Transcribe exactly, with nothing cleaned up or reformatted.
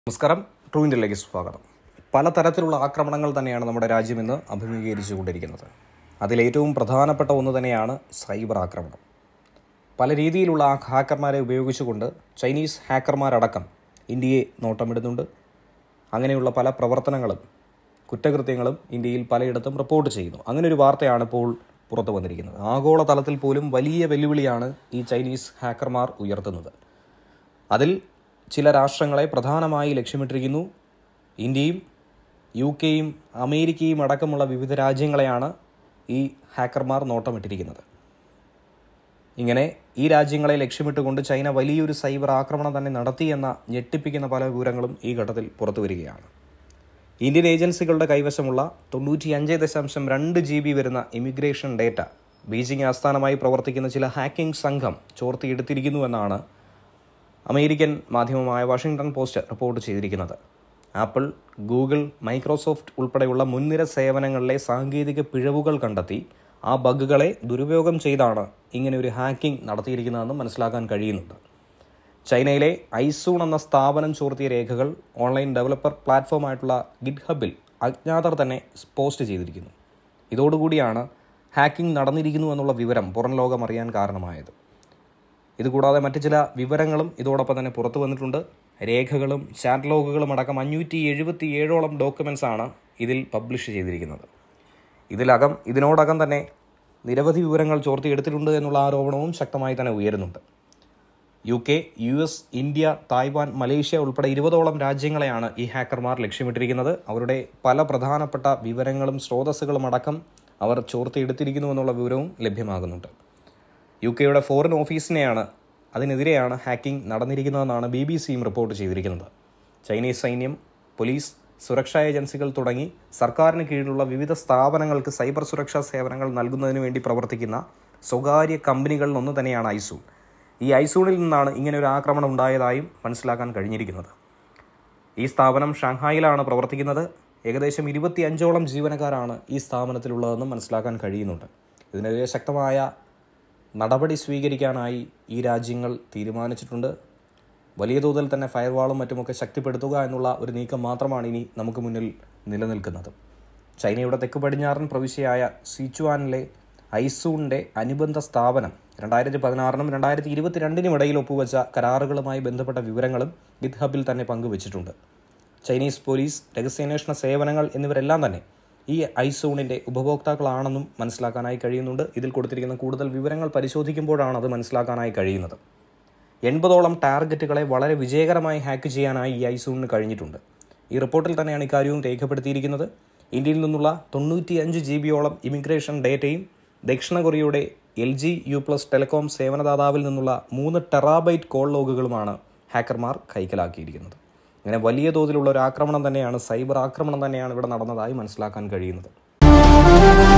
നമസ്കാരം, ട്രൂ ഇന്ത്യയിലേക്ക് സ്വാഗതം. പലതരത്തിലുള്ള ആക്രമണങ്ങൾ തന്നെയാണ് നമ്മുടെ രാജ്യം ഇന്ന് അഭിമുഖീകരിച്ചു കൊണ്ടിരിക്കുന്നത്. അതിലേറ്റവും പ്രധാനപ്പെട്ട ഒന്ന് തന്നെയാണ് സൈബർ ആക്രമണം. പല രീതിയിലുള്ള ഹാക്കർമാരെ ഉപയോഗിച്ചുകൊണ്ട് ചൈനീസ് ഹാക്കർമാരടക്കം ഇന്ത്യയെ നോട്ടമിടുന്നുണ്ട്. അങ്ങനെയുള്ള പല പ്രവർത്തനങ്ങളും കുറ്റകൃത്യങ്ങളും ഇന്ത്യയിൽ പലയിടത്തും റിപ്പോർട്ട് ചെയ്യുന്നു. അങ്ങനെ ഒരു വാർത്തയാണ് ഇപ്പോൾ പുറത്തു വന്നിരിക്കുന്നത്. ആഗോളതലത്തിൽ പോലും വലിയ വെല്ലുവിളിയാണ് ഈ ചൈനീസ് ഹാക്കർമാർ ഉയർത്തുന്നത്. അതിൽ ചില രാഷ്ട്രങ്ങളെ പ്രധാനമായി ലക്ഷ്യമിട്ടിരിക്കുന്നു. ഇന്ത്യയും യു കെയും അമേരിക്കയും അടക്കമുള്ള വിവിധ രാജ്യങ്ങളെയാണ് ഈ ഹാക്കർമാർ നോട്ടമിട്ടിരിക്കുന്നത്. ഇങ്ങനെ ഈ രാജ്യങ്ങളെ ലക്ഷ്യമിട്ടുകൊണ്ട് ചൈന വലിയൊരു സൈബർ ആക്രമണം തന്നെ നടത്തിയെന്ന ഞെട്ടിപ്പിക്കുന്ന പല വിവരങ്ങളും ഈ ഘട്ടത്തിൽ പുറത്തു വരികയാണ്. ഇന്ത്യൻ ഏജൻസികളുടെ കൈവശമുള്ള തൊണ്ണൂറ്റി അഞ്ച് ദശാംശം രണ്ട് ജി ബി വരുന്ന ഇമിഗ്രേഷൻ ഡേറ്റ ബീജിംഗ് ആസ്ഥാനമായി പ്രവർത്തിക്കുന്ന ചില ഹാക്കിംഗ് സംഘം ചോർത്തിയെടുത്തിരിക്കുന്നുവെന്നാണ് അമേരിക്കൻ മാധ്യമമായ വാഷിംഗ്ടൺ പോസ്റ്റ് റിപ്പോർട്ട് ചെയ്തിരിക്കുന്നത്. ആപ്പിൾ, ഗൂഗിൾ, മൈക്രോസോഫ്റ്റ് ഉൾപ്പെടെയുള്ള മുൻനിര സേവനങ്ങളിലെ സാങ്കേതിക പിഴവുകൾ കണ്ടെത്തി ആ ബഗ്ഗുകളെ ദുരുപയോഗം ചെയ്താണ് ഇങ്ങനെ ഒരു ഹാക്കിംഗ് നടത്തിയിരിക്കുന്നതെന്ന് മനസ്സിലാക്കാൻ കഴിയുന്നുണ്ട്. ചൈനയിലെ ഐസൂൺ എന്ന സ്ഥാപനം ചോർത്തിയ രേഖകൾ ഓൺലൈൻ ഡെവലപ്പർ പ്ലാറ്റ്ഫോമായിട്ടുള്ള ഗിറ്റ് ഹബിൽ അജ്ഞാതർ തന്നെ പോസ്റ്റ് ചെയ്തിരിക്കുന്നു. ഇതോടുകൂടിയാണ് ഹാക്കിംഗ് നടന്നിരിക്കുന്നു എന്നുള്ള വിവരം പുറം ലോകം അറിയാൻ കാരണമായത്. ഇതുകൂടാതെ മറ്റ് ചില വിവരങ്ങളും ഇതോടൊപ്പം തന്നെ പുറത്തു വന്നിട്ടുണ്ട്. രേഖകളും ചാറ്റ് ലോഗുകളും അടക്കം അഞ്ഞൂറ്റി എഴുപത്തി ഏഴോളം ഡോക്യുമെൻറ്റ്സ് ആണ് ഇതിൽ പബ്ലിഷ് ചെയ്തിരിക്കുന്നത്. ഇതിലകം ഇതിനോടകം തന്നെ നിരവധി വിവരങ്ങൾ ചോർത്തിയെടുത്തിട്ടുണ്ട് എന്നുള്ള ആരോപണവും ശക്തമായി തന്നെ ഉയരുന്നുണ്ട്. U K, U S, India, Taiwan, Malaysia ഉൾപ്പെടെ ഇരുപതോളം രാജ്യങ്ങളെയാണ് ഈ ഹാക്കർമാർ ലക്ഷ്യമിട്ടിരിക്കുന്നത്. അവരുടെ പല പ്രധാനപ്പെട്ട വിവരങ്ങളും സ്രോതസ്സുകളും അടക്കം അവർ ചോർത്തിയെടുത്തിരിക്കുന്നു എന്നുള്ള വിവരവും ലഭ്യമാകുന്നുണ്ട്. യു കെയുടെ ഫോറിൻ ഓഫീസിനെയാണ് അതിനെതിരെയാണ് ഹാക്കിംഗ് നടന്നിരിക്കുന്നതെന്നാണ് ബി ബി സിയും റിപ്പോർട്ട് ചെയ്തിരിക്കുന്നത്. ചൈനീസ് സൈന്യം, പോലീസ്, സുരക്ഷാ ഏജൻസികൾ തുടങ്ങി സർക്കാരിന് കീഴിലുള്ള വിവിധ സ്ഥാപനങ്ങൾക്ക് സൈബർ സുരക്ഷാ സേവനങ്ങൾ നൽകുന്നതിന് വേണ്ടി പ്രവർത്തിക്കുന്ന സ്വകാര്യ കമ്പനികളിൽ ഒന്ന് തന്നെയാണ് ഐസൂൺ. ഈ ഐസൂണിൽ നിന്നാണ് ഇങ്ങനെ ഒരു ആക്രമണം ഉണ്ടായതായും മനസ്സിലാക്കാൻ കഴിഞ്ഞിരിക്കുന്നത്. ഈ സ്ഥാപനം ഷാങ്ഹായിലാണ് പ്രവർത്തിക്കുന്നത്. ഏകദേശം ഇരുപത്തി അഞ്ചോളം ജീവനക്കാരാണ് ഈ സ്ഥാപനത്തിലുള്ളതെന്നും മനസ്സിലാക്കാൻ കഴിയുന്നുണ്ട്. ഇതിനെതിരെ ശക്തമായ നടപടി സ്വീകരിക്കാനായി ഈ രാജ്യങ്ങൾ തീരുമാനിച്ചിട്ടുണ്ട്. വലിയ തോതിൽ തന്നെ ഫയർവാളും മറ്റുമൊക്കെ ശക്തിപ്പെടുത്തുക എന്നുള്ള ഒരു നീക്കം മാത്രമാണ് ഇനി നമുക്ക് മുന്നിൽ നിലനിൽക്കുന്നത്. ചൈനയുടെ തെക്ക് പടിഞ്ഞാറൻ പ്രവിശ്യയായ സിച്ചുവാനിലെ ഐസൂണിൻ്റെ അനുബന്ധ സ്ഥാപനം രണ്ടായിരത്തി പതിനാറിനും രണ്ടായിരത്തി ഇരുപത്തിരണ്ടിനും ഇടയിൽ ഒപ്പുവെച്ച കരാറുകളുമായി ബന്ധപ്പെട്ട വിവരങ്ങളും ഗിറ്റ് ഹബിൽ തന്നെ പങ്കുവച്ചിട്ടുണ്ട്. ചൈനീസ് പോലീസ്, രഹസ്യാന്വേഷണ സേവനങ്ങൾ എന്നിവരെല്ലാം തന്നെ ഈ ഐസൂണിൻ്റെ ഉപഭോക്താക്കളാണെന്നും മനസ്സിലാക്കാനായി കഴിയുന്നുണ്ട്. ഇതിൽ കൊടുത്തിരിക്കുന്ന കൂടുതൽ വിവരങ്ങൾ പരിശോധിക്കുമ്പോഴാണ് അത് മനസ്സിലാക്കാനായി കഴിയുന്നത്. എൺപതോളം ടാർഗറ്റുകളെ വളരെ വിജയകരമായി ഹാക്ക് ചെയ്യാനായി ഈ ഐസൂണിന് കഴിഞ്ഞിട്ടുണ്ട്. ഈ റിപ്പോർട്ടിൽ തന്നെയാണ് ഇക്കാര്യവും രേഖപ്പെടുത്തിയിരിക്കുന്നത്. ഇന്ത്യയിൽ നിന്നുള്ള തൊണ്ണൂറ്റി അഞ്ച് ജി ബിയോളം ഇമിഗ്രേഷൻ ഡേറ്റയും ദക്ഷിണ കൊറിയയുടെ L G U plus telecom സേവനദാതാവിൽ നിന്നുള്ള മൂന്ന് ടെറാബൈറ്റ് കോൾ ലോഗുകളുമാണ് ഹാക്കർമാർ കൈക്കലാക്കിയിരിക്കുന്നത്. അങ്ങനെ വലിയ തോതിലുള്ള ഒരു ആക്രമണം തന്നെയാണ്, സൈബർ ആക്രമണം തന്നെയാണ് ഇവിടെ നടന്നതായി മനസ്സിലാക്കാൻ കഴിയുന്നത്.